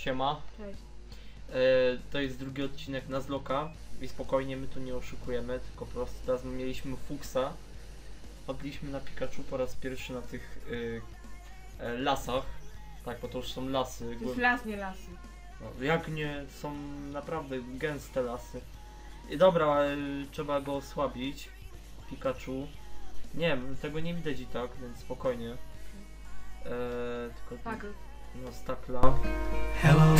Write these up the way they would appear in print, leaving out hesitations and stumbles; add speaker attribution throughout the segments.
Speaker 1: Siema.
Speaker 2: Cześć.
Speaker 1: To jest drugi odcinek Nuzlocke'a i spokojnie, my tu nie oszukujemy, tylko po prostu teraz mieliśmy fuksa. Wpadliśmy na Pikachu po raz pierwszy na tych lasach. Tak, bo to już są lasy.
Speaker 2: To jest las, nie lasy.
Speaker 1: No, jak nie, są naprawdę gęste lasy. I dobra, trzeba go osłabić. Pikachu. Nie, tego nie widać i tak, więc spokojnie. Tylko
Speaker 2: Tak.
Speaker 1: no stakla.
Speaker 3: Hello,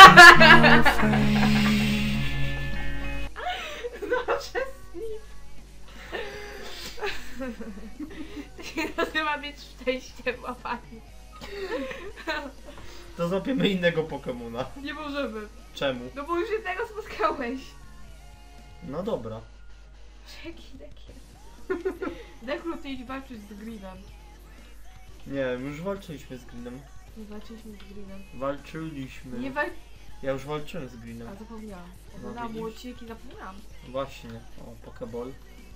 Speaker 2: No przestań. To się nazywa mieć szczęście w łapaniu.
Speaker 1: To złapiemy innego Pokemona.
Speaker 2: Nie możemy.
Speaker 1: Czemu?
Speaker 2: No bo już jednego spotkałeś.
Speaker 1: No dobra.
Speaker 2: Jaki takie? Deklu, ty idź walczyć z Greenem.
Speaker 1: Nie, już walczyliśmy z Greenem.
Speaker 2: Nie walczyliśmy z Greenem.
Speaker 1: Walczyliśmy.
Speaker 2: Nie walcz...
Speaker 1: Ja już walczyłem z Greenem.
Speaker 2: A zapomniałam.
Speaker 1: No,
Speaker 2: Oglądałam
Speaker 1: widzisz?
Speaker 2: odcinek i zapomniałam.
Speaker 1: Właśnie. O, Pokeball.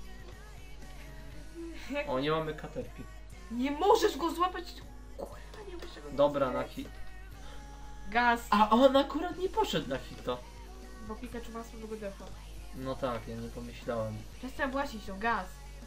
Speaker 2: Jak...
Speaker 1: O, nie mamy Caterpie.
Speaker 2: Nie możesz go złapać! Kurwa, nie możesz go
Speaker 1: Dobra, na
Speaker 2: złapać.
Speaker 1: hit.
Speaker 2: Gaz!
Speaker 1: A on akurat nie poszedł na hita.
Speaker 2: Bo Pikachu ma swojego defa.
Speaker 1: No tak, ja nie pomyślałem.
Speaker 2: Przestań właścić to, gaz!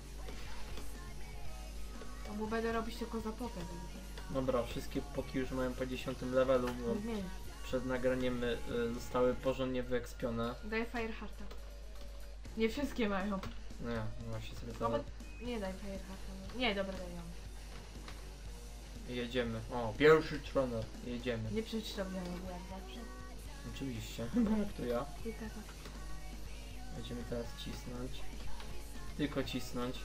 Speaker 2: No bo będę robić tylko za pokę.
Speaker 1: Dobra, wszystkie poki już mają po 10 levelu, bo
Speaker 2: Nie zmieni.
Speaker 1: przed nagraniem zostały porządnie wyekspione.
Speaker 2: Daj Firehearta. Nie wszystkie mają.
Speaker 1: Nie, właśnie sobie
Speaker 2: No bo...
Speaker 1: to
Speaker 2: Nie daj Firehearta. Nie, dobra, daj ją.
Speaker 1: jedziemy. O, pierwszy trener. Jedziemy.
Speaker 2: Nie przeczytam ja jak zawsze.
Speaker 1: Oczywiście. Jak to ja.
Speaker 2: Tylko tak.
Speaker 1: Będziemy teraz cisnąć. Tylko cisnąć.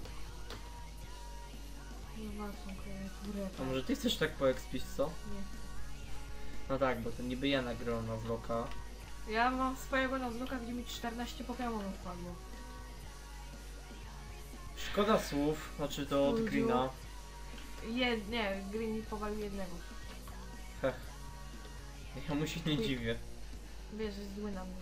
Speaker 2: Nie ma są kreatury.
Speaker 1: A może ty chcesz tak poekspić, co?
Speaker 2: Nie.
Speaker 1: No tak, bo to niby ja nagrałem Nuzlocke'a.
Speaker 2: Ja mam swojego Nuzlocke'a, gdzie mi 14 Pokemonów wpadło.
Speaker 1: Szkoda słów, znaczy to od
Speaker 2: Ludziu.
Speaker 1: Greena.
Speaker 2: Nie, Green mi powalił jednego.
Speaker 1: Heh. Ja mu się nie dziwię.
Speaker 2: Wiesz, że zły na mnie.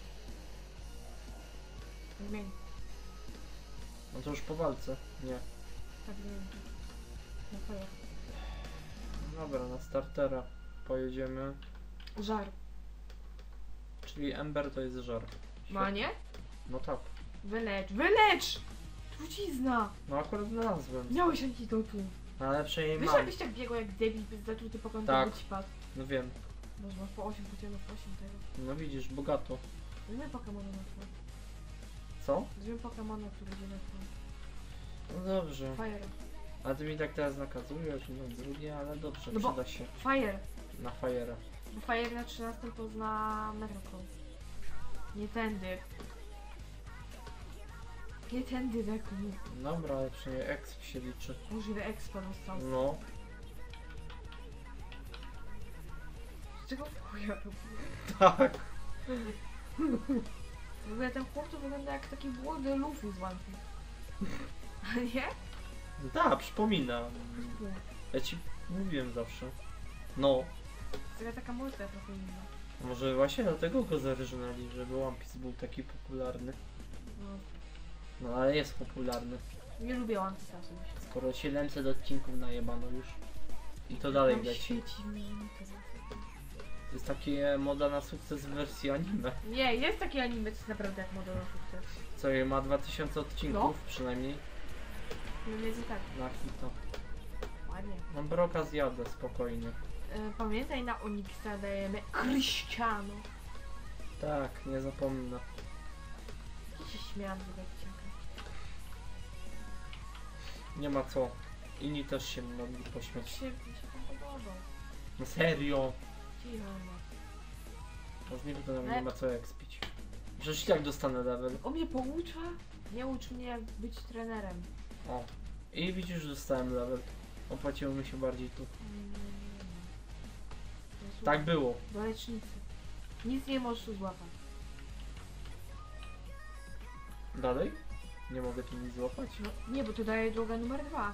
Speaker 2: Zmień.
Speaker 1: No to już po walce. Nie.
Speaker 2: Tak zmień. No to ja.
Speaker 1: Dobra, na startera pojedziemy.
Speaker 2: Żar.
Speaker 1: Czyli Ember to jest żar.
Speaker 2: Ma nie?
Speaker 1: No tak.
Speaker 2: Wylecz! Wylecz! Trucizna!
Speaker 1: No akurat znalazłem.
Speaker 2: Miałeś antidotu.
Speaker 1: Ale przynajmniej
Speaker 2: Wiesz,
Speaker 1: mam.
Speaker 2: jakbyś tak biegł jak debil, by zatruty Pokemon,
Speaker 1: Tak.
Speaker 2: to by ci padł.
Speaker 1: No wiem.
Speaker 2: Może masz po 8 Pokemonów, 8 tego.
Speaker 1: No widzisz, bogato.
Speaker 2: Zły Pokemon na to.
Speaker 1: Co?
Speaker 2: Zły Pokemon, który będzie na to.
Speaker 1: No dobrze.
Speaker 2: Fire.
Speaker 1: A ty mi tak teraz nakazujesz, no drugie, ale dobrze,
Speaker 2: No bo-
Speaker 1: przyda się.
Speaker 2: Fire!
Speaker 1: Na Fire'a.
Speaker 2: Bo Fire na 13 to zna Megaton. Nie tędy. Nie tędy, Deku.
Speaker 1: Dobra, ale przynajmniej exp się liczy.
Speaker 2: Może ile expa dostał.
Speaker 1: No.
Speaker 2: Z czego chuja robię?
Speaker 1: Tak.
Speaker 2: W ogóle ten chłop to wygląda jak taki młody Luffy z One Piece. A nie?
Speaker 1: Tak, przypomina. Ja ci mówiłem zawsze. No.
Speaker 2: Taka taka multa trochę inna.
Speaker 1: Może właśnie dlatego go zaryżynali, żeby One Piece był taki popularny.
Speaker 2: No.
Speaker 1: No ale jest popularny.
Speaker 2: Nie lubię One Piece'a sobie.
Speaker 1: Skoro 700 odcinków najebano już. I to dalej
Speaker 2: Tam
Speaker 1: leci.
Speaker 2: świeci mi to za-
Speaker 1: To jest takie moda na sukces w wersji anime.
Speaker 2: Nie, jest taki anime, to jest naprawdę jak model sukces.
Speaker 1: Co je ma 2000 odcinków przynajmniej.
Speaker 2: No więc i tak,
Speaker 1: Na hita.
Speaker 2: ładnie.
Speaker 1: No broka zjadę spokojnie.
Speaker 2: Pamiętaj, na Onyxa dajemy Cristiano.
Speaker 1: Tak, nie zapomnę.
Speaker 2: I się śmiałam z tego odcinka.
Speaker 1: Nie ma co. Inni też się mogli pośmiać.
Speaker 2: Mi się tam podobał.
Speaker 1: No serio.
Speaker 2: Cicho, no.
Speaker 1: No z niego to nam nie ma co expić. Przecież i tak dostanę level.
Speaker 2: On mnie poucza? Nie ucz mnie jak być trenerem.
Speaker 1: O. I widzisz, że dostałem level. Opłaciło mi się bardziej tu. Tak było.
Speaker 2: Do lecznicy. Nic nie możesz tu złapać.
Speaker 1: Dalej? Nie mogę tu nic złapać?
Speaker 2: No nie, bo to daje droga numer 2.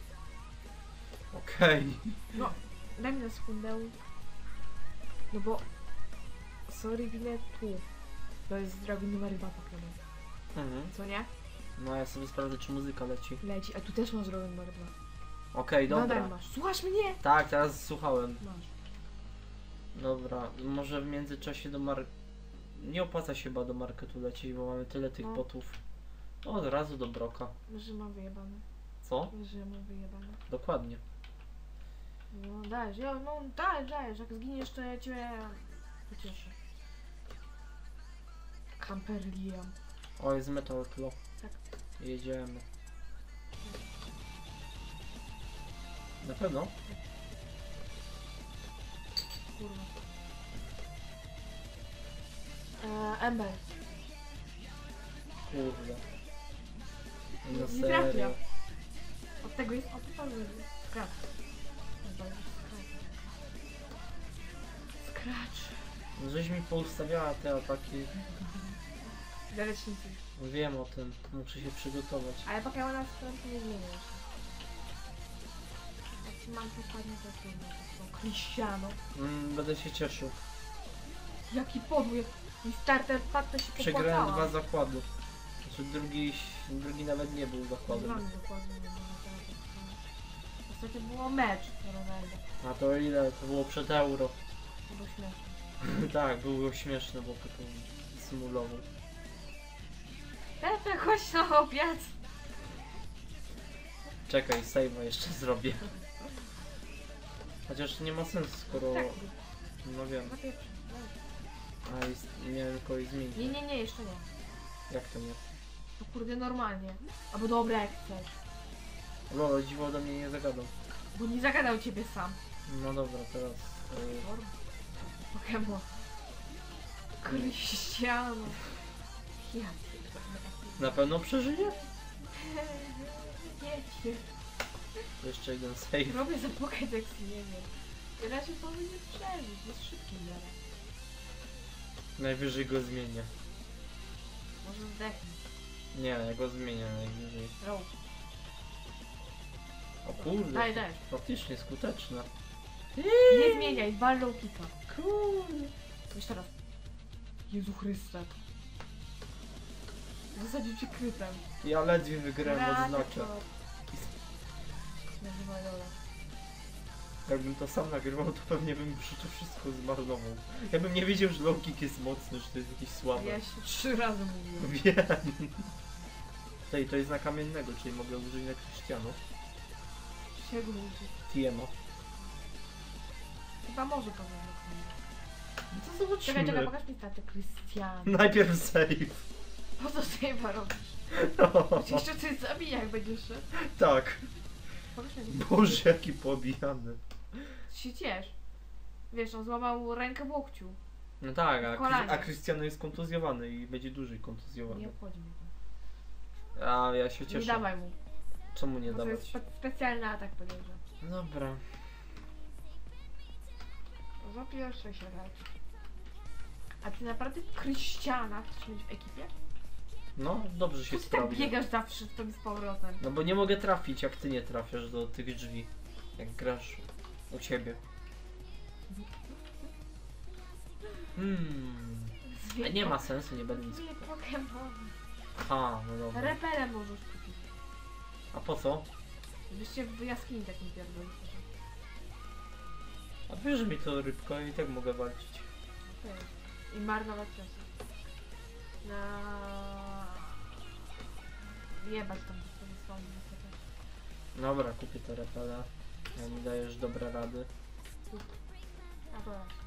Speaker 1: Okej.
Speaker 2: No, daj mi na sekundę. No bo... Sorry, winę tu. To jest drogi numer 2 Pokémon.
Speaker 1: Mhm.
Speaker 2: Co nie?
Speaker 1: No ja sobie sprawdzę, czy muzyka leci.
Speaker 2: Leci, a tu też masz drogę numer 2.
Speaker 1: Okej, dobra.
Speaker 2: Nadal masz. Słuchasz mnie?
Speaker 1: Tak, teraz słuchałem.
Speaker 2: Masz.
Speaker 1: Dobra, może w międzyczasie do nie opłaca się chyba do marketu lecieć, bo mamy tyle tych
Speaker 2: No.
Speaker 1: botów. Od razu do Broka.
Speaker 2: Że mam wyjebane.
Speaker 1: Co?
Speaker 2: Że mam wyjebane.
Speaker 1: Dokładnie.
Speaker 2: No dajesz, dajesz. Jak zginiesz, to ja cię pocieszę. Camperliam.
Speaker 1: O, jest Metal Claw.
Speaker 2: Tak.
Speaker 1: Jedziemy. Na pewno?
Speaker 2: Kurwa. Ember.
Speaker 1: Kurde.
Speaker 2: Nie
Speaker 1: No
Speaker 2: trafia.
Speaker 1: serio.
Speaker 2: Od tego jest Scratch. Scratch.
Speaker 1: No, żeś mi poustawiała te ataki.
Speaker 2: Zalecznicy.
Speaker 1: Wiem o tym. Muszę się przygotować.
Speaker 2: Ale Pokemona Scratch nie zmienia jeszcze. Jak mam dokładnie to są Cristiano.
Speaker 1: Będę się cieszył.
Speaker 2: Jaki podły. I starter pack to się
Speaker 1: Przegrałem
Speaker 2: popłakała.
Speaker 1: 2 zakłady. Znaczy drugi nawet nie był
Speaker 2: Nie
Speaker 1: zakładem.
Speaker 2: znam dokładnie, nie wiem, ostatnio było mecz Ronaldo.
Speaker 1: A to ile? To było przed euro.
Speaker 2: To było śmieszne.
Speaker 1: Tak, było śmieszne, bo taką symulował.
Speaker 2: Pepe, chodź na obiad!
Speaker 1: Czekaj, save'a jeszcze zrobię. Chociaż nie ma sensu, skoro...
Speaker 2: Tak,
Speaker 1: No wiem.
Speaker 2: na pierwszy.
Speaker 1: A miałem kogoś zmienić.
Speaker 2: Nie, jeszcze nie.
Speaker 1: Jak to nie?
Speaker 2: To kurde normalnie. Albo dobra jak chcesz.
Speaker 1: Lolo, dziwo do mnie nie zagadał.
Speaker 2: Bo nie zagadał ciebie sam.
Speaker 1: No dobra, teraz...
Speaker 2: Pokemon. Cristiano. Ja
Speaker 1: Na pewno przeżyje?
Speaker 2: Wiecie.
Speaker 1: Jeszcze jeden save.
Speaker 2: Robię za Pokédex, nie wiem. Raczej powinien przeżyć, jest szybki zaraz.
Speaker 1: Najwyżej go zmienię.
Speaker 2: Może zdechnąć.
Speaker 1: Nie, ja go zmienię najwyżej.
Speaker 2: Row.
Speaker 1: O kurde,
Speaker 2: Daj.
Speaker 1: faktycznie skuteczne.
Speaker 2: Nie zmieniaj, walną kika.
Speaker 1: Kurde.
Speaker 2: Jeszcze raz. Jezu Chryste. Zasadził cię krytem.
Speaker 1: Ja ledwie wygrałem odznaczę.
Speaker 2: Nazywa Lola.
Speaker 1: Jakbym to sam nagrywał, to pewnie bym już to wszystko zmarnował. Ja bym nie wiedział, że low kick jest mocny, że to jest jakieś słabe.
Speaker 2: Ja się 3 razy mówiłem.
Speaker 1: Wiem. Tej, to jest na kamiennego, czyli mogę użyć na Cristiano.
Speaker 2: Czego ludzi?
Speaker 1: TMO.
Speaker 2: Chyba może powiem.
Speaker 1: No to zobaczymy.
Speaker 2: Czekaj, pokaż mi statę Cristiano.
Speaker 1: Najpierw save.
Speaker 2: Po co save'a robisz? Jeszcze coś zabija, jak będziesz szedł.
Speaker 1: Tak.
Speaker 2: Pokaż mi.
Speaker 1: Boże, jaki pobijany.
Speaker 2: Się ciesz. Wiesz, on złamał rękę w łokciu.
Speaker 1: No tak,
Speaker 2: Kolanie.
Speaker 1: a Cristiano jest kontuzjowany i będzie dłużej
Speaker 2: Nie
Speaker 1: kontuzjowany.
Speaker 2: obchodzi mnie
Speaker 1: A ja się
Speaker 2: to.
Speaker 1: cieszę.
Speaker 2: Nie dawaj mu.
Speaker 1: Czemu nie
Speaker 2: Bo to jest
Speaker 1: dawać?
Speaker 2: specjalny atak, podejrzewam.
Speaker 1: Dobra.
Speaker 2: Za pierwsze się lecz. A ty naprawdę Cristiana chcesz mieć w ekipie?
Speaker 1: No, dobrze się
Speaker 2: Czy ty tak
Speaker 1: sprawdzi.
Speaker 2: biegasz zawsze w tym z powrotem?
Speaker 1: No bo nie mogę trafić, jak ty nie trafiasz do tych drzwi. Jak grasz u ciebie. Nie ma sensu, nie będę nic.
Speaker 2: Zwie Pokémon.
Speaker 1: Aha, no dobra.
Speaker 2: Repelem możesz kupić.
Speaker 1: A po co?
Speaker 2: Żebyście w jaskini tak nie pierdolili.
Speaker 1: A wiesz, że mi to rybko i tak mogę walczyć.
Speaker 2: To jest. I marnować czasy. Na... Jebać tam to wysłanie niestety.
Speaker 1: Dobra, kupię te repele. Ja mi dajesz dobre rady.
Speaker 2: A to raz.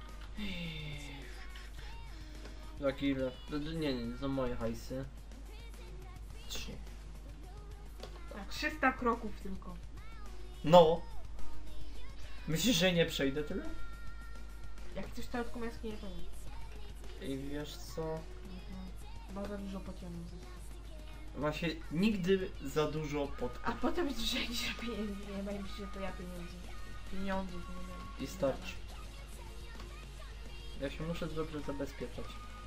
Speaker 1: Jak ile? Nie, to moje hajsy. 3.
Speaker 2: Tak, 300 kroków tylko.
Speaker 1: No! Myślisz, że nie przejdę tyle?
Speaker 2: Jak chcesz teletką jaskinię, to nie.
Speaker 1: I wiesz co?
Speaker 2: Chyba za dużo pociągnął.
Speaker 1: Właśnie nigdy za dużo pod...
Speaker 2: A potem że pieniędzy nie ma i myślisz, że to ja pieniądzów nie mam.
Speaker 1: I starczy. Ja się muszę dobrze zabezpieczać.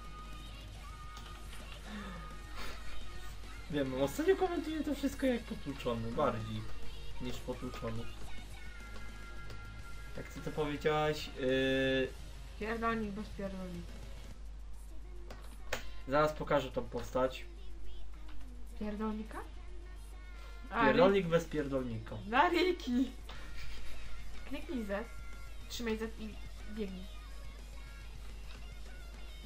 Speaker 1: Wiem, ostatnio komentuję to wszystko jak potłuczony, bardziej niż potłuczony. Jak ty to powiedziałaś,
Speaker 2: Pierdolnik bez pierdolnika.
Speaker 1: zaraz pokażę tą postać.
Speaker 2: Pierdolnika?
Speaker 1: Pierdolnik bez pierdolnika.
Speaker 2: Na Riki! Kliknij Z, trzymaj Z i biegnij.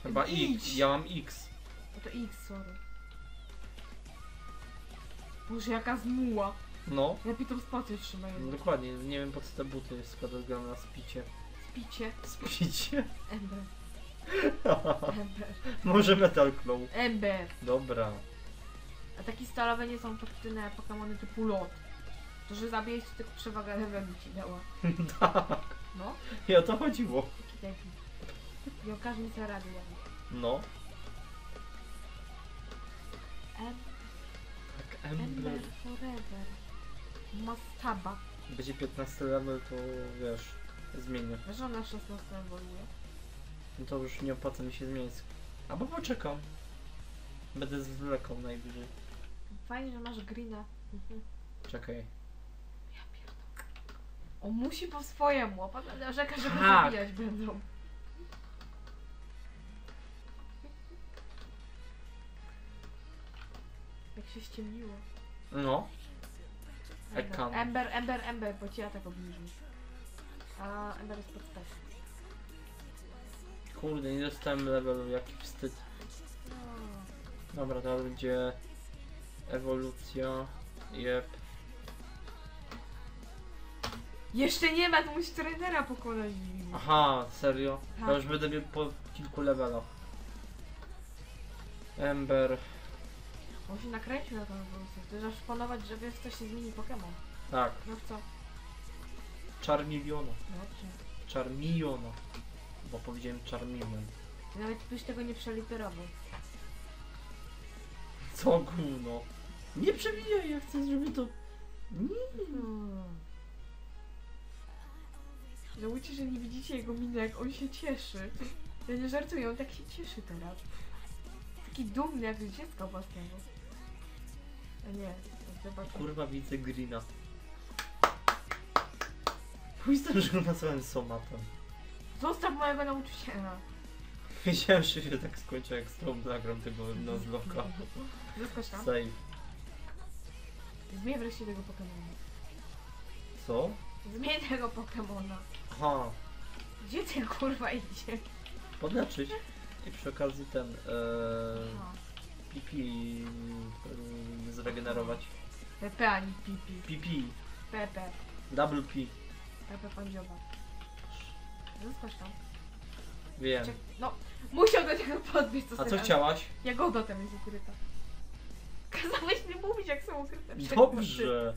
Speaker 1: Chyba X,
Speaker 2: Idź.
Speaker 1: ja mam X.
Speaker 2: No to X, sorry. Boże, jaka zmuła.
Speaker 1: No,
Speaker 2: Lepiej tą spację trzymaj.
Speaker 1: dokładnie, nie wiem po co te buty składać gram na spicie.
Speaker 2: Spicie.
Speaker 1: Spicie?
Speaker 2: Ember. Ember.
Speaker 1: Może Metal Claw.
Speaker 2: Ember.
Speaker 1: Dobra.
Speaker 2: A takie stalowe nie są efektywne Pokemony typu lot. To, że zabijesz, to tylko przewagę lewemu ci dała.
Speaker 1: Tak.
Speaker 2: No.
Speaker 1: I o to chodziło.
Speaker 2: Taki debil. I o każdym sobie rady jawi.
Speaker 1: No.
Speaker 2: Em
Speaker 1: Tak,
Speaker 2: Ember
Speaker 1: Ember.
Speaker 2: forever. Mastaba.
Speaker 1: Będzie 15 level, to wiesz, zmienię.
Speaker 2: Wiesz, że ona 16 ewoluuje?
Speaker 1: No to już nie opłaca mi się zmienić. Albo poczekam. Będę zwlekał najwyżej.
Speaker 2: Fajnie, że masz greena. Mhm.
Speaker 1: Czekaj.
Speaker 2: Ja pierdolę. On musi po swojemu, a potem narzeka, że go
Speaker 1: Tak.
Speaker 2: zabijać będą. Jak się ściemniło.
Speaker 1: No.
Speaker 2: Ember,
Speaker 1: Ekam.
Speaker 2: Ember, Ember, Ember, bo ci atak obniżył. A Ember jest pod spec.
Speaker 1: Kurde, nie dostałem levelu, jaki wstyd.
Speaker 2: No.
Speaker 1: Dobra, to będzie ewolucja. Jep.
Speaker 2: Jeszcze nie ma, to musi trenera pokonać.
Speaker 1: Aha, serio?
Speaker 2: Tak.
Speaker 1: Ja już będę miał po kilku levelach. Ember.
Speaker 2: On się nakręcił na tą ewolucję. Chcesz aż ponować, że wiesz, co się zmieni Pokémon.
Speaker 1: Tak.
Speaker 2: No w co?
Speaker 1: Charmeleona.
Speaker 2: Dobrze.
Speaker 1: Charmeleona. Bo powiedziałem Charmeleon.
Speaker 2: Ty nawet byś tego nie przeliterował.
Speaker 1: Co gówno? Nie przewijaj, ja chcę, żeby to...
Speaker 2: Żałujcie, że nie widzicie jego miny, jak on się cieszy. Ja nie żartuję, on tak się cieszy teraz. Taki dumny, jak z dziecka własnego. A nie, zobacz.
Speaker 1: Kurwa, widzę Greena. Pójdź, że go nazwałem Somatem.
Speaker 2: Zostaw mojego nauczyciela.
Speaker 1: Wiedziałem, że się tak skończy, jak z tą nagram tego Nuzlocke'a.
Speaker 2: Zaskocz tam.
Speaker 1: Save.
Speaker 2: Zmień wreszcie tego Pokemona.
Speaker 1: Co?
Speaker 2: Zmień tego Pokemona.
Speaker 1: Aha.
Speaker 2: Gdzie ty kurwa idzie?
Speaker 1: Podleczyć. I przy okazji ten...
Speaker 2: Aha.
Speaker 1: Pipi... zregenerować.
Speaker 2: Pepe ani Pipi.
Speaker 1: Pipi.
Speaker 2: Pepe.
Speaker 1: Double P.
Speaker 2: Pepe Pandziowa. Zaskocz tam.
Speaker 1: Wiem.
Speaker 2: No, musiał do niego podbiec,
Speaker 1: A co
Speaker 2: teraz.
Speaker 1: chciałaś?
Speaker 2: Jagoda tam jest ukryta. Kazałeś mi mówić, jak są ukryte przedmioty.
Speaker 1: Dobrze.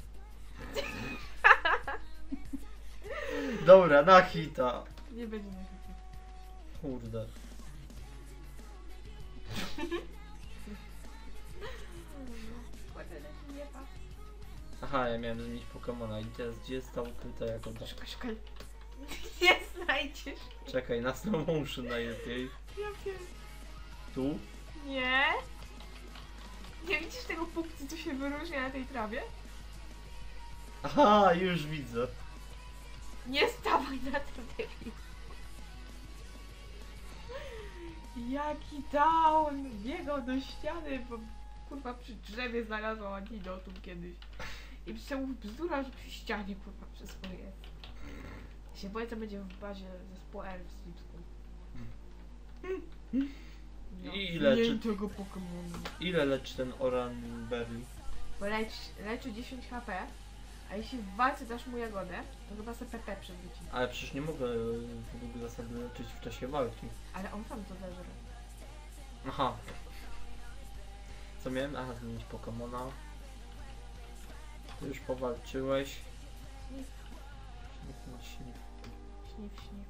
Speaker 1: Dobra, na hita.
Speaker 2: Nie będzie na hity.
Speaker 1: Kurde.
Speaker 2: Nie pa.
Speaker 1: Aha, ja miałem zmienić Pokemona i teraz gdzie jest ta ukryta jagoda?
Speaker 2: Szukaj, szukaj. Nie znajdziesz.
Speaker 1: Czekaj, na slow motion najlepiej.
Speaker 2: Ja wiem.
Speaker 1: Tu?
Speaker 2: Nie. Nie widzisz tego punktu, co się wyróżnia na tej trawie?
Speaker 1: Aha, już widzę.
Speaker 2: Nie stawaj na tym debilu. Jaki down! Biegał do ściany, bo kurwa przy drzewie znalazłam antidotum kiedyś. I przecież bzdura, że przy ścianie kurwa wszystko jest. Ja się boję, co będzie w bazie zespołu Elf z Lipską. No,
Speaker 1: Ile
Speaker 2: nie
Speaker 1: czy-
Speaker 2: tego Pokemonu.
Speaker 1: Ile leczy ten Oranberry?
Speaker 2: Bo leczy 10 HP, a jeśli w walce dasz mu jagodę, to chyba sobie PP przewróci.
Speaker 1: Ale przecież nie mogę według zasady leczyć w czasie walki.
Speaker 2: Ale on sam to zeżre.
Speaker 1: Aha. Co miałem? Aha, zmienić Pokemona. Ty już powalczyłeś.
Speaker 2: Śnif,
Speaker 1: Śnif.
Speaker 2: śnif, śnif.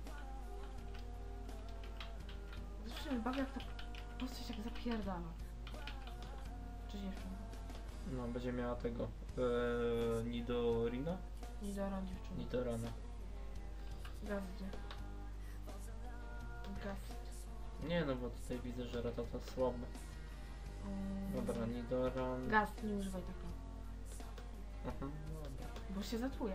Speaker 2: Zawsze mnie bawi, jak ta postać tak zapierdala. Czy dziewczyna?
Speaker 1: No, będzie miała tego. Nidorina?
Speaker 2: Nie zaram dziewczyny.
Speaker 1: Nidorana.
Speaker 2: Gazdzie. Gaz.
Speaker 1: Nie no, bo tutaj widzę, że Ratata słaby. Dobra, Nidoran.
Speaker 2: Gaz, nie używaj taka.
Speaker 1: Aha, dobra.
Speaker 2: Bo się zatruje.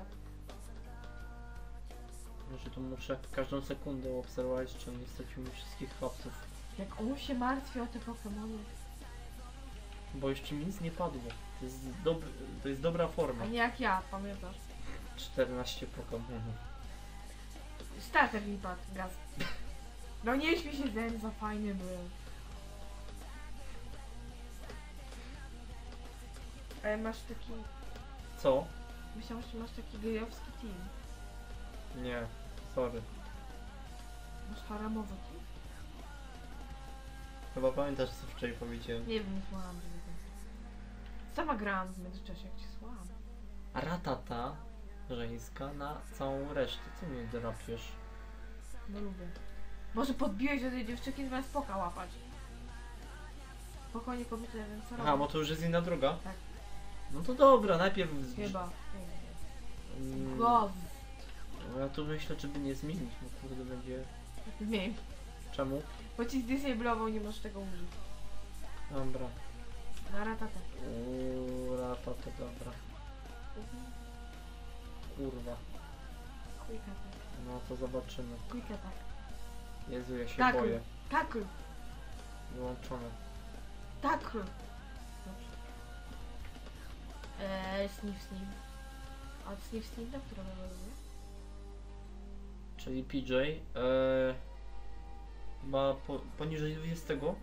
Speaker 1: Może to muszę każdą sekundę obserwować, czy on nie stracił mi wszystkich hapsów.
Speaker 2: Jak on się martwi o te Pokemony.
Speaker 1: Bo jeszcze mi nic nie padło. To jest dobra forma.
Speaker 2: A nie jak ja, pamiętasz?
Speaker 1: 14 Pokemonów.
Speaker 2: Starter mi padł, gaz. No nie śmiej się ze mnie, za fajny był. Ale masz taki...
Speaker 1: Co?
Speaker 2: Myślałam, że masz taki gejowski team.
Speaker 1: Nie, sorry.
Speaker 2: Masz haramowy team?
Speaker 1: Chyba pamiętasz, co wczoraj powiedziałem.
Speaker 2: Nie wiem, nie słuchałam, żeby to... Sama grałam w międzyczasie, jak cię słuchałam.
Speaker 1: A ratata żeńska na całą resztę. Co mnie drapiesz?
Speaker 2: No lubię. Może podbiłeś do tej dziewczynki zamiast poka łapać. Spokojnie kobiety, ja wiem co
Speaker 1: Aha,
Speaker 2: robię.
Speaker 1: bo to już jest inna droga?
Speaker 2: Tak.
Speaker 1: No to dobra, najpierw...
Speaker 2: Chyba.
Speaker 1: Mm,
Speaker 2: Gov.
Speaker 1: no ja tu myślę, czy by nie zmienić, bo kurde będzie...
Speaker 2: Nie.
Speaker 1: Czemu?
Speaker 2: Bo ci zdisablował, nie możesz tego użyć.
Speaker 1: Dobra.
Speaker 2: Na ratatę.
Speaker 1: Ratata, dobra. Kurwa.
Speaker 2: Quick attack.
Speaker 1: No to zobaczymy.
Speaker 2: Quick attack.
Speaker 1: Jezu, ja się
Speaker 2: Tak.
Speaker 1: boję.
Speaker 2: Tackle.
Speaker 1: Wyłączone.
Speaker 2: Tackle. Dobrze. Sniff sniff. A sniff sniff, na którą robię?
Speaker 1: Czyli PJ. Chyba poniżej 20.
Speaker 2: Mhm.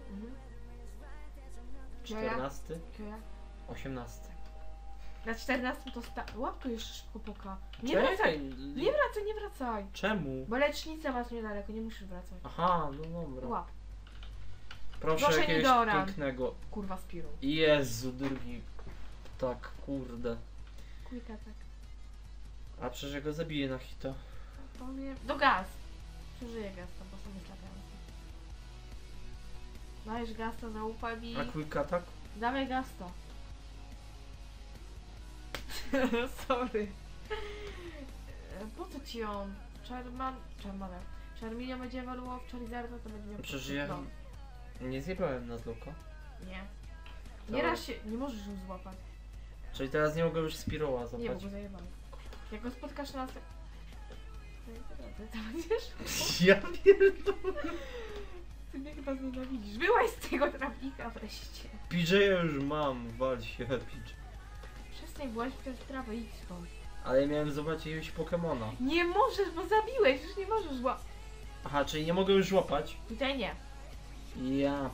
Speaker 1: 14.
Speaker 2: Kioja.
Speaker 1: 18.
Speaker 2: Na 14 to łap tu jeszcze szybko poka. Nie
Speaker 1: Czekaj,
Speaker 2: wracaj! Nie wracaj, nie wracaj!
Speaker 1: Czemu?
Speaker 2: Bo lecznica masz niedaleko, nie musisz wracać.
Speaker 1: Aha, no dobra.
Speaker 2: Łap.
Speaker 1: Proszę
Speaker 2: Proszę
Speaker 1: jakiegoś
Speaker 2: Nidoran.
Speaker 1: pięknego.
Speaker 2: Kurwa spiru.
Speaker 1: Jezu, drugi. Tak, kurde.
Speaker 2: Quick attack.
Speaker 1: A przecież ja go zabiję na hita.
Speaker 2: Powiem... Do gaz. Przeżyję gasta, bo są latające. Dajesz gasta, zaufaj mi.
Speaker 1: A quick attack?
Speaker 2: Dawaj gasta. Sorry. Po co ci on? Charmeleon będzie ewaluował w Charizarda, to będzie miał...
Speaker 1: Przecież ja
Speaker 2: No.
Speaker 1: nie zjebałem na zloka.
Speaker 2: Nie.
Speaker 1: To-
Speaker 2: Nie raz się... Nie możesz ją złapać.
Speaker 1: Czyli teraz nie mogę już Spiroła
Speaker 2: Nie, bo
Speaker 1: złapać.
Speaker 2: go zajebałem. Jak go spotkasz na... To będziesz...
Speaker 1: Ja pierdolę.
Speaker 2: Ty mnie chyba znienawidzisz. Byłaś z tego trawnika wreszcie.
Speaker 1: PJ już mam, wal się PJ.
Speaker 2: Przestań byłaś w tę trawę, idź stąd.
Speaker 1: Ale ja miałem zobaczyć jakiegoś Pokemona.
Speaker 2: Nie możesz, bo zabiłeś, już nie możesz złapać.
Speaker 1: Aha, czyli nie mogę już łapać?
Speaker 2: Tutaj nie.
Speaker 1: Ja...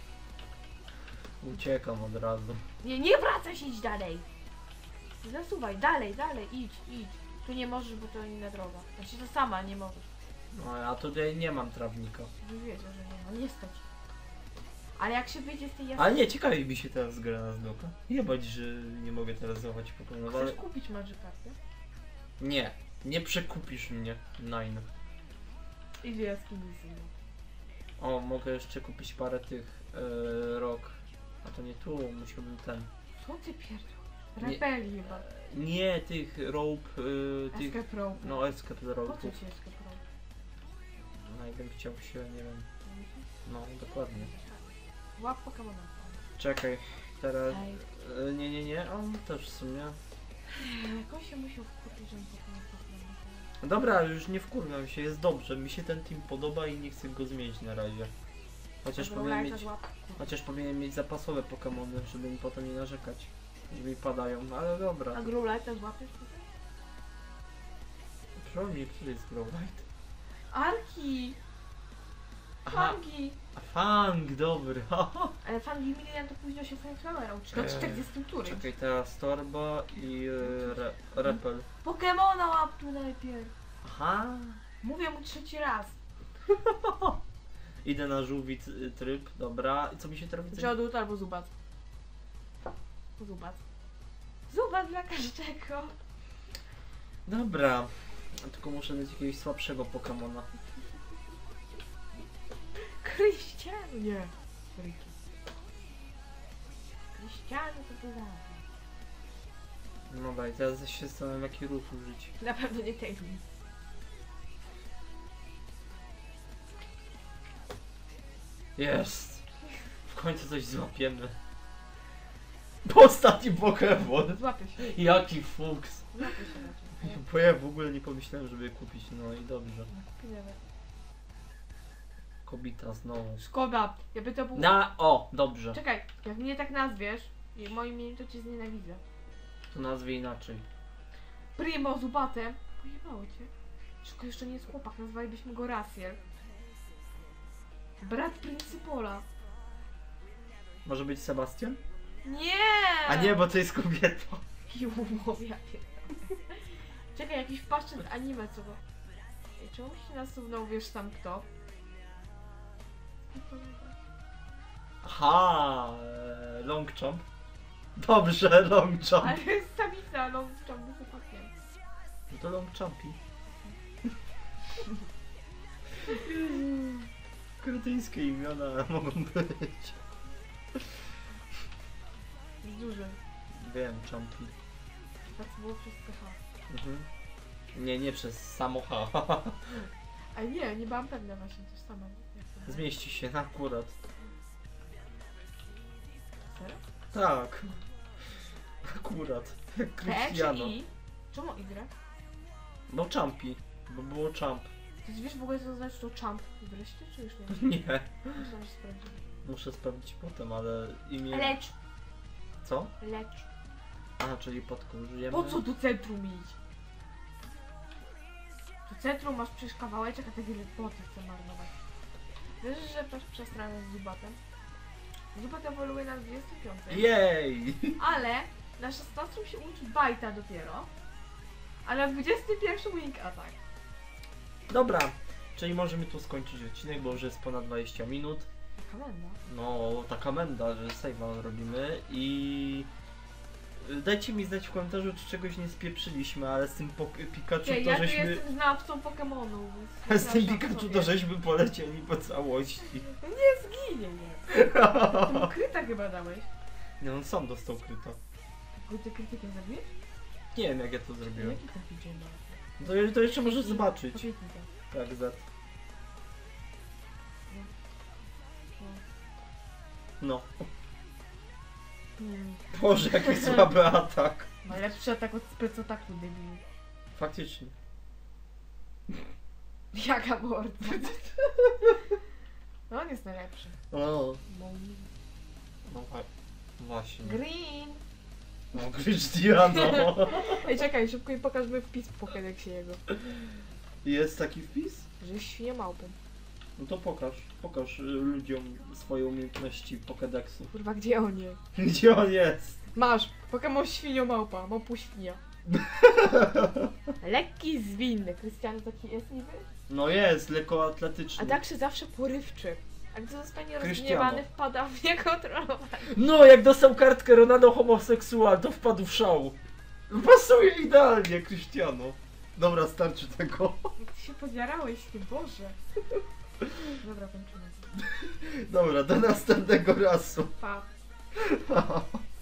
Speaker 1: Uciekam od razu.
Speaker 2: Nie, nie wracaj się, idź dalej. Zasuwaj, dalej, idź. Tu nie możesz, bo to inna droga. Znaczy to sama nie możesz.
Speaker 1: No ja tutaj nie mam trawnika.
Speaker 2: Już wiedział, że nie ma, nie stać. Ale jak się wyjdzie z tej
Speaker 1: Ale
Speaker 2: jaskini...
Speaker 1: nie, ciekawi mi się teraz gra na zloka. Jebać, że nie mogę teraz złapać Pokemonów, ale...
Speaker 2: Chcesz kupić Magikarpę?
Speaker 1: Nie, nie przekupisz mnie, Nine.
Speaker 2: I do jaskini synu.
Speaker 1: O, mogę jeszcze kupić parę tych rok. A to nie tu, musiałbym ten.
Speaker 2: Co ty pierdol?
Speaker 1: Nie.
Speaker 2: Repeli chyba.
Speaker 1: Nie, tych rope, tych...
Speaker 2: Escape Rope.
Speaker 1: No, escape
Speaker 2: Po co
Speaker 1: rope.
Speaker 2: ci Escape Rope?
Speaker 1: No i bym chciał się, nie wiem. No, dokładnie.
Speaker 2: Łap Pokemona.
Speaker 1: Czekaj, teraz...
Speaker 2: Ej.
Speaker 1: Nie, on też w sumie.
Speaker 2: Jak on się musiał wkurzyć, że on Pokemon.
Speaker 1: Dobra, już nie wkurwiam się, jest dobrze. Mi się ten team podoba i nie chcę go zmienić na razie. Chociaż powinien mieć zapasowe Pokemony, żeby mi potem nie narzekać. Że mi padają, ale dobra.
Speaker 2: A Growlite'a złapiesz tutaj?
Speaker 1: Przypomnij, który jest Growlite.
Speaker 2: Arki!
Speaker 1: Aha,
Speaker 2: Fangi!
Speaker 1: a Fang, dobry.
Speaker 2: Ale Fangi Milian to później się Sunflower uczy. Do 40 któryś.
Speaker 1: Czekaj, teraz Torba i Repel.
Speaker 2: Pokemona łap tu najpierw!
Speaker 1: Aha.
Speaker 2: Mówię mu trzeci raz.
Speaker 1: Idę na żółwi tryb, dobra. I co mi się teraz widzę?
Speaker 2: Jodut albo Zubat. Zubat. Zubat dla każdego.
Speaker 1: Dobra. Tylko muszę mieć jakiegoś słabszego Pokemona.
Speaker 2: Krystian! Nie. Ryki. Krystian to ty zaraz.
Speaker 1: No daj, teraz się zastanawiam jaki ruch użyć.
Speaker 2: Na pewno nie tej.
Speaker 1: Jest! W końcu coś złapiemy. Ostatni Pokemon!
Speaker 2: Złapię się.
Speaker 1: Jaki fuks!
Speaker 2: Złapię się raczej.
Speaker 1: Bo ja w ogóle nie pomyślałem, żeby je kupić, no i dobrze.
Speaker 2: Kupujemy.
Speaker 1: Kobita znowu.
Speaker 2: Szkoda, jakby to był...
Speaker 1: O, dobrze.
Speaker 2: Czekaj, jak mnie tak nazwiesz i moim imieniem to cię znienawidzę.
Speaker 1: To nazwę inaczej.
Speaker 2: Primo Zubatem. Pojebało cię. Tylko jeszcze nie jest chłopak, nazwalibyśmy go Rasiel. Brat pryncypola.
Speaker 1: Może być Sebastian?
Speaker 2: Nie!
Speaker 1: A nie, bo to jest kobieta.
Speaker 2: Piłowia. Czekaj, jakiś paszczet anime, co go... Ej, czemu się nasuwnął, wiesz tam kto?
Speaker 1: Aha, long jump. Dobrze, long jump.
Speaker 2: Ale jest samica, no z czemu chłopakiem.
Speaker 1: No to long jumpy. Kretyńskie imiona mogą być.
Speaker 2: Jest duży.
Speaker 1: Wiem, jumpy.
Speaker 2: Tak było przez CH.
Speaker 1: Mhm. Nie przez samo H.
Speaker 2: Ale nie byłam pewna właśnie, coś samo.
Speaker 1: Zmieści się na akurat.
Speaker 2: Serio?
Speaker 1: Tak. Akurat.
Speaker 2: T czy
Speaker 1: Cristiano.
Speaker 2: I? Czemu Y?
Speaker 1: No jumpy, bo było jump.
Speaker 2: Ty wiesz w ogóle co to znaczy to jump wreszcie, czy już nie?
Speaker 1: Nie.
Speaker 2: Muszę sprawdzić.
Speaker 1: Muszę sprawdzić potem, ale imię...
Speaker 2: Lecz!
Speaker 1: Co?
Speaker 2: Lecz.
Speaker 1: A, czyli podkurzyjemy.
Speaker 2: Po co do centrum iść? Do centrum masz przecież kawałeczek, a tak wiele boty chcę marnować. Wiesz, że przestrałem z Zubatem? Zubat ewoluuje na 25.
Speaker 1: Jej!
Speaker 2: Ale na 16 się uczy bajta dopiero. A na 21 wing attack.
Speaker 1: Dobra, czyli możemy tu skończyć odcinek, bo już jest ponad 20 minut.
Speaker 2: Komenda.
Speaker 1: No, taka menda, że save'a robimy i... Dajcie mi znać w komentarzu, czy czegoś nie spieprzyliśmy, ale z tym Pikachu to
Speaker 2: Ja tu
Speaker 1: żeśmy...
Speaker 2: jestem znawcą Pokemonów.
Speaker 1: Z tym Pikachu to żeśmy polecieli po całości.
Speaker 2: Nie zginie, nie. Ty mu kryta chyba dałeś.
Speaker 1: Nie, on sam dostał kryta.
Speaker 2: Ty krytykiem zabiłeś?
Speaker 1: Nie wiem, jak ja to zrobiłem.
Speaker 2: Jaki taki dzień?
Speaker 1: To jeszcze możesz zobaczyć.
Speaker 2: Powiedz mi to.
Speaker 1: Tak, Z. No. Boże, jaki słaby atak.
Speaker 2: No lepszy atak od spec-ataku, debilu.
Speaker 1: Faktycznie.
Speaker 2: Jaka morda. No on jest najlepszy.
Speaker 1: O,
Speaker 2: No.
Speaker 1: no właśnie.
Speaker 2: Green!
Speaker 1: No, Cristiano.
Speaker 2: Ej, czekaj, szybko mi pokażmy wpis w Pokédexie jego.
Speaker 1: Jest taki wpis?
Speaker 2: Że jest świnia małpą.
Speaker 1: No to pokaż ludziom swoje umiejętności Pokédexu.
Speaker 2: Kurwa, gdzie on jest?
Speaker 1: Gdzie on jest?
Speaker 2: Masz! Pokémon świnio małpa, małpu świnia. Lekki, zwinny. Krystian taki jest niby?
Speaker 1: No jest, lekkoatletyczny.
Speaker 2: A tak się zawsze porywczy. A gdy zostanie
Speaker 1: Cristiano.
Speaker 2: rozgniewany, wpada w niekontrolowanie.
Speaker 1: No, jak dostał kartkę Ronaldo homoseksual, to wpadł w szał. Pasuje idealnie, Cristiano. Dobra, starczy tego.
Speaker 2: Jak ty się podjarałeś, ty Boże. Dobra, kończymy.
Speaker 1: Dobra, do następnego razu.
Speaker 2: Pa.